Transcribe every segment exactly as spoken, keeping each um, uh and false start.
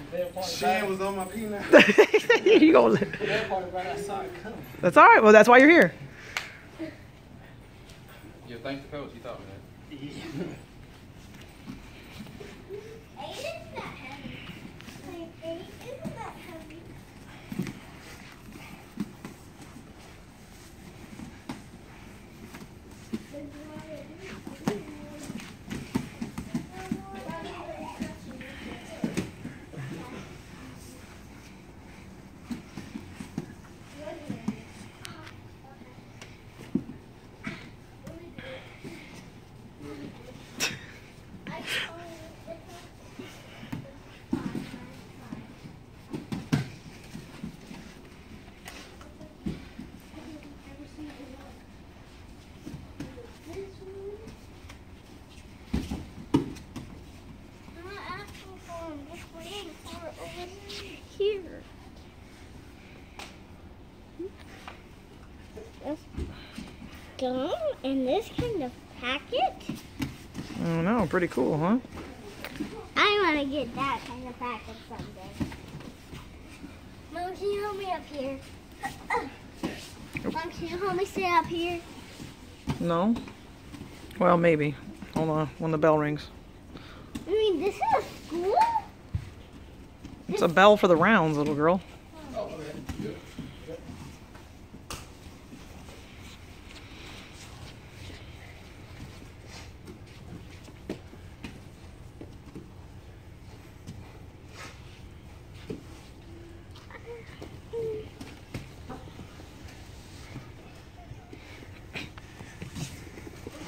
Shane was on my peanut. You gonna That's all right. Well, that's why you're here. Yeah, thanks to coach. He taught me that. Yeah. Isn't that heavy? Like, isn't that heavy? Here. That's gum in this kind of packet. I don't know. Pretty cool, huh? I want to get that kind of packet someday. Mom, can you hold me up here? Mom, can you hold me sit up here? No. Well, maybe. Hold on. When the bell rings. I mean, this is a school? It's a bell for the rounds, little girl.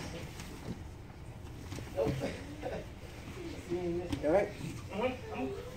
All right.